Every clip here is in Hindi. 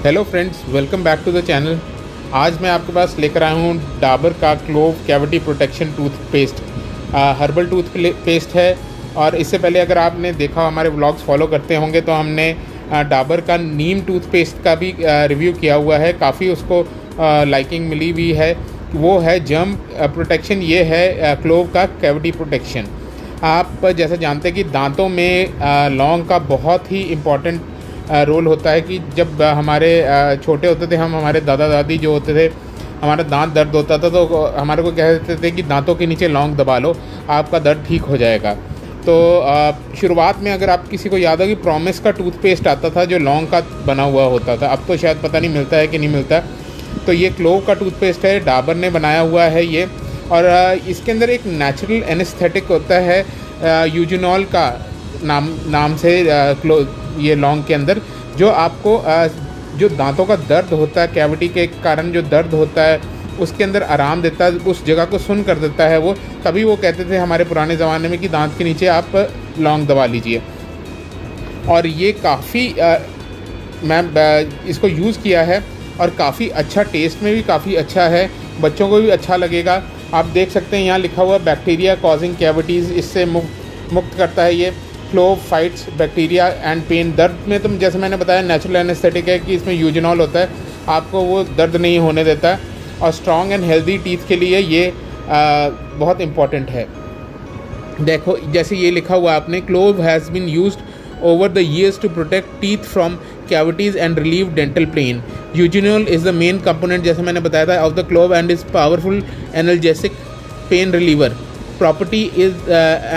Hello friends, welcome back to the channel. आज मैं आपके पास लेकर आया हूँ डाबर का clove cavity protection toothpaste. Herbal toothpaste है। और इससे पहले अगर आपने देखा, हमारे व्लॉग्स फॉलो करते होंगे, तो हमने डाबर का नीम टूथपेस्ट का भी रिव्यू किया हुआ है। काफ़ी उसको लाइकिंग मिली हुई है। वो है जर्म प्रोटेक्शन, ये है क्लोव का कैविटी प्रोटेक्शन। आप जैसा जानते हैं कि दांतों में लौंग का बहुत ही इम्पॉर्टेंट रोल होता है। कि जब हमारे छोटे होते थे, हमारे दादा दादी जो होते थे, हमारा दांत दर्द होता था तो हमारे को कह देते थे कि दांतों के नीचे लौंग दबा लो, आपका दर्द ठीक हो जाएगा। तो शुरुआत में अगर आप किसी को याद हो कि प्रॉमिस का टूथपेस्ट आता था जो लौंग का बना हुआ होता था। अब तो शायद पता नहीं मिलता है कि नहीं मिलता। तो ये क्लोव का टूथपेस्ट है, डाबर ने बनाया हुआ है ये। और इसके अंदर एक नेचुरल एनेस्थेटिक होता है, यूजिनॉल का नाम से ये लौंग के अंदर, जो आपको जो दांतों का दर्द होता है, कैविटी के कारण जो दर्द होता है, उसके अंदर आराम देता है, उस जगह को सुन्न कर देता है वो। तभी वो कहते थे हमारे पुराने ज़माने में कि दांत के नीचे आप लौंग दबा लीजिए। और ये काफ़ी मैं इसको यूज़ किया है और काफ़ी अच्छा, टेस्ट में भी काफ़ी अच्छा है, बच्चों को भी अच्छा लगेगा। आप देख सकते हैं यहाँ लिखा हुआ बैक्टीरिया कॉजिंग कैविटीज़, इससे मुक्त करता है ये। Clove fights bacteria and pain. दर्द में तो जैसे मैंने बताया नेचुरल एनेस्थेटिक है कि इसमें यूजिनॉल होता है, आपको वो दर्द नहीं होने देता है। और स्ट्रॉन्ग एंड हेल्दी टीथ के लिए ये बहुत इम्पॉर्टेंट है। देखो जैसे ये लिखा हुआ आपने, clove has been used over the years to protect teeth from cavities and relieve dental pain. Eugenol is the main component, जैसे मैंने बताया था, of the clove and is powerful analgesic pain reliever. Property is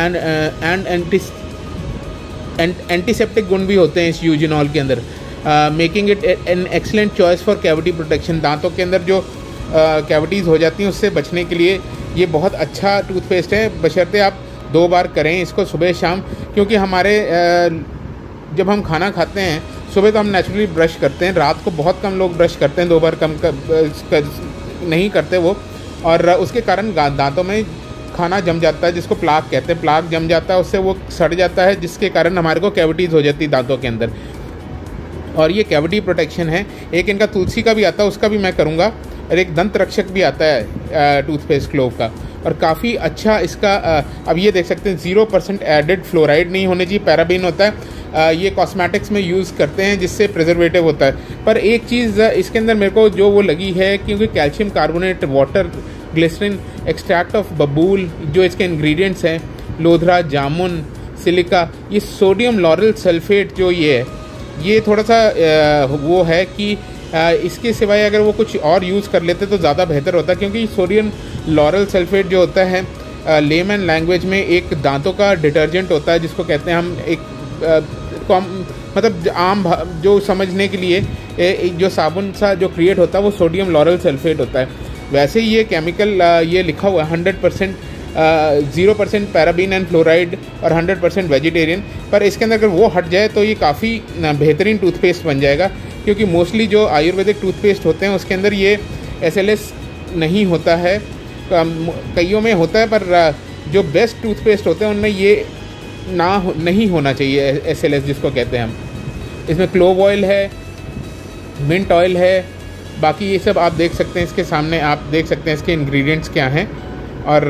and antiseptic गुण भी होते हैं इस यूजिनॉल के अंदर, making it an excellent choice for cavity protection. दांतों के अंदर जो कैविटीज़ हो जाती हैं उससे बचने के लिए ये बहुत अच्छा टूथपेस्ट है, बशर्ते आप 2 बार करें इसको, सुबह शाम। क्योंकि हमारे जब हम खाना खाते हैं सुबह तो हम नेचुरली ब्रश करते हैं, रात को बहुत कम लोग ब्रश करते हैं, 2 बार कम नहीं करते वो। और उसके कारण दांतों में खाना जम जाता है, जिसको प्लाक कहते हैं। प्लाक जम जाता है, उससे वो सड़ जाता है, जिसके कारण हमारे को कैविटीज़ हो जाती है दांतों के अंदर। और ये कैविटी प्रोटेक्शन है। एक इनका तुलसी का भी आता है, उसका भी मैं करूँगा। और एक दंत रक्षक भी आता है टूथपेस्ट क्लोव का, और काफ़ी अच्छा इसका। अब ये देख सकते हैं 0% एडेड फ्लोराइड नहीं होने चाहिए, पैराबेन होता है। ये कॉस्मेटिक्स में यूज़ करते हैं जिससे प्रिजर्वेटिव होता है। पर एक चीज़ इसके अंदर मेरे को जो वो लगी है, क्योंकि calcium carbonate, water, glycerin, extract of बबूल जो इसके इंग्रेडिएंट्स हैं, लोधरा, जामुन, सिलिका, ये सोडियम लॉरल सल्फेट जो ये है, ये थोड़ा सा वो है कि इसके सिवाय अगर वो कुछ और यूज़ कर लेते तो ज़्यादा बेहतर होता। क्योंकि सोडियम लॉरल सल्फेट जो होता है लेमन लैंग्वेज में एक दांतों का डिटर्जेंट होता है, जिसको कहते हैं हम एक मतलब आम जो समझने के लिए जो साबुन सा जो क्रिएट होता है वो सोडियम लॉरल सल्फेट होता है। वैसे ही ये केमिकल ये लिखा हुआ है 100% 0% पैराबीन एंड फ्लोराइड और 100% वेजिटेरियन। पर इसके अंदर अगर वो हट जाए तो ये काफ़ी बेहतरीन टूथपेस्ट बन जाएगा। क्योंकि मोस्टली जो आयुर्वेदिक टूथपेस्ट होते हैं उसके अंदर ये SLS नहीं होता है, कईयों में होता है, पर जो बेस्ट टूथपेस्ट होते हैं उनमें ये नहीं होना चाहिए SLS जिसको कहते हैं हम। इसमें क्लोव ऑयल है, मिंट ऑयल है, बाकी ये सब आप देख सकते हैं। इसके सामने आप देख सकते हैं इसके इंग्रेडिएंट्स क्या हैं। और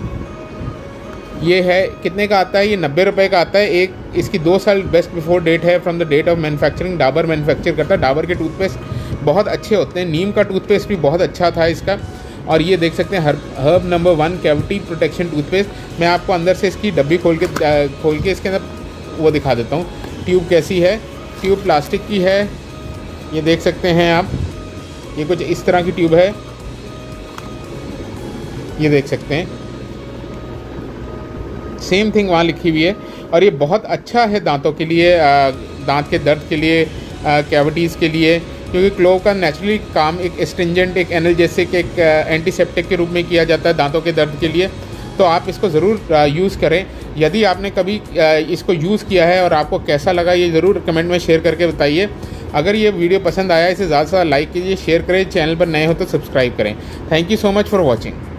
ये है कितने का आता है, ये 90 रुपये का आता है एक। इसकी 2 साल बेस्ट बिफोर डेट है, from the date of manufacturing. Dabur manufacture करता है। डाबर के टूथपेस्ट बहुत अच्छे होते हैं, नीम का टूथपेस्ट भी बहुत अच्छा था इसका। और ये देख सकते हैं herb number 1 cavity protection toothpaste. मैं आपको अंदर से इसकी डब्बी खोल के इसके अंदर वो दिखा देता हूँ ट्यूब कैसी है। ट्यूब प्लास्टिक की है, ये देख सकते हैं आप। ये कुछ इस तरह की ट्यूब है, ये देख सकते हैं। सेम थिंग वहाँ लिखी हुई है। और ये बहुत अच्छा है दांतों के लिए, दांत के दर्द के लिए, कैविटीज़ के लिए। क्योंकि क्लोव का नेचुरली काम एक एस्ट्रिंजेंट, एक एनाल्जेसिक, एक एंटीसेप्टिक के रूप में किया जाता है दांतों के दर्द के लिए। तो आप इसको ज़रूर यूज़ करें। यदि आपने कभी इसको यूज़ किया है और आपको कैसा लगा, ये ज़रूर कमेंट में शेयर करके बताइए। अगर ये वीडियो पसंद आया, इसे ज़्यादा से ज़्यादा लाइक कीजिए, शेयर करें। चैनल पर नए हो तो सब्सक्राइब करें। Thank you so much for watching.